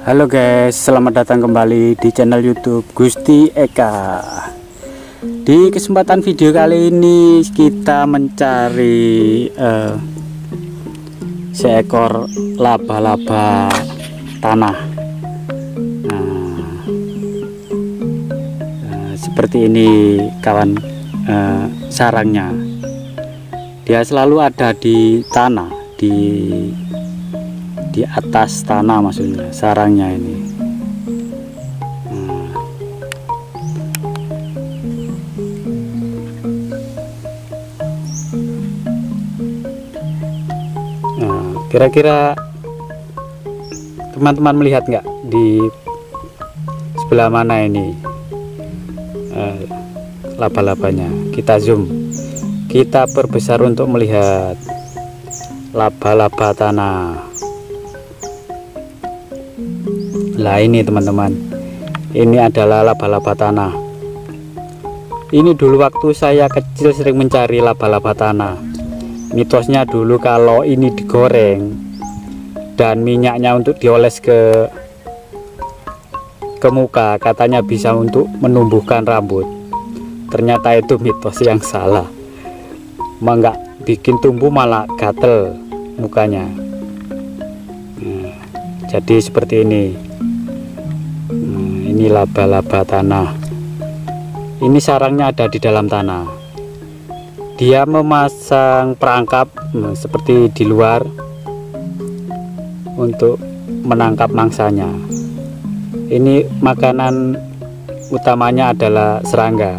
Halo guys, selamat datang kembali di channel YouTube Gusti Eka. Di kesempatan video kali ini kita mencari seekor laba-laba tanah. Seperti ini kawan, sarangnya. Dia selalu ada di tanah, di atas tanah, maksudnya sarangnya ini. Kira-kira teman-teman melihat nggak di sebelah mana ini laba-labanya? Kita zoom, kita perbesar untuk melihat laba-laba tanah. Lah ini teman-teman, ini adalah laba-laba tanah. Ini dulu waktu saya kecil sering mencari laba-laba tanah. Mitosnya dulu kalau ini digoreng dan minyaknya untuk dioles ke muka, katanya bisa untuk menumbuhkan rambut. Ternyata itu mitos yang salah, nggak bikin tumbuh, malah gatel mukanya. Jadi seperti ini. Ini laba-laba tanah. Ini sarangnya ada di dalam tanah. Dia memasang perangkap seperti di luar untuk menangkap mangsanya. Ini makanan utamanya adalah serangga.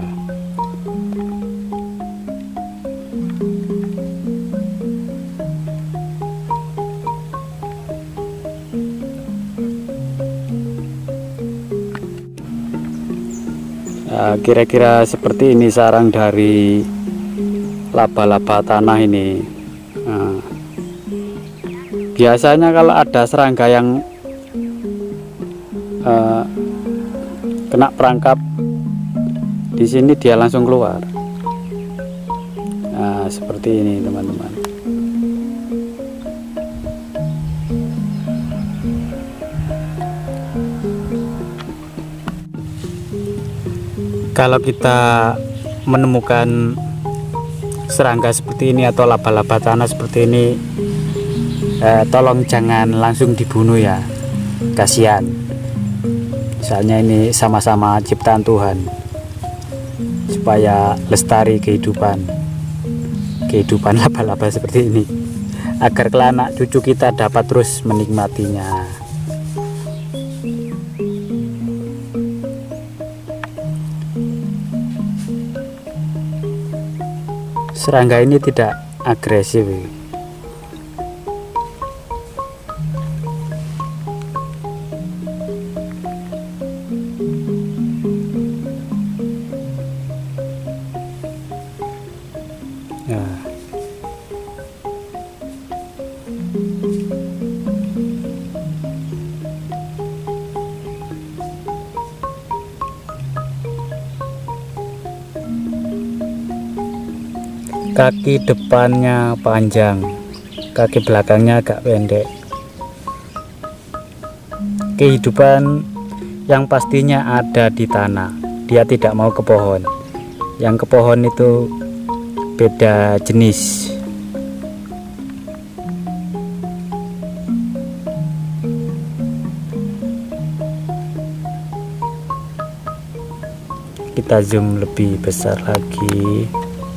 Kira-kira seperti ini sarang dari laba-laba tanah ini. Biasanya kalau ada serangga yang kena perangkap di sini, dia langsung keluar. Seperti ini teman-teman. Kalau kita menemukan serangga seperti ini atau laba-laba tanah seperti ini, tolong jangan langsung dibunuh ya, kasihan. Misalnya ini sama-sama ciptaan Tuhan, supaya lestari kehidupan laba-laba seperti ini, agar kelak cucu kita dapat terus menikmatinya. Serangga ini tidak agresif. Kaki depannya panjang, kaki belakangnya agak pendek. Kehidupan yang pastinya ada di tanah. Dia tidak mau ke pohon. Yang ke pohon itu beda jenis. Kita zoom lebih besar lagi.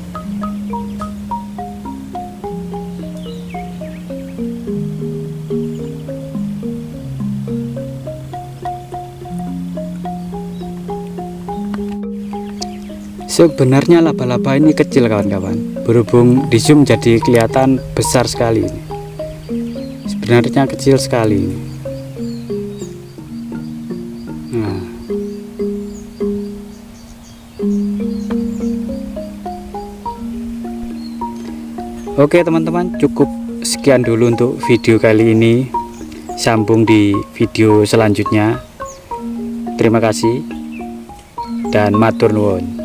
Sebenarnya laba-laba ini kecil kawan-kawan, berhubung di zoom jadi kelihatan besar sekali. Sebenarnya kecil sekali. Oke teman-teman, cukup sekian dulu untuk video kali ini. Sambung di video selanjutnya. Terima kasih dan matur nuwun.